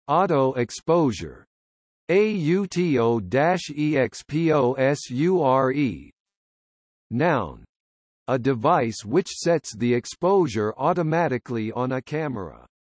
Auto exposure. AUTO-EXPOSURE. Noun. A device which sets the exposure automatically on a camera.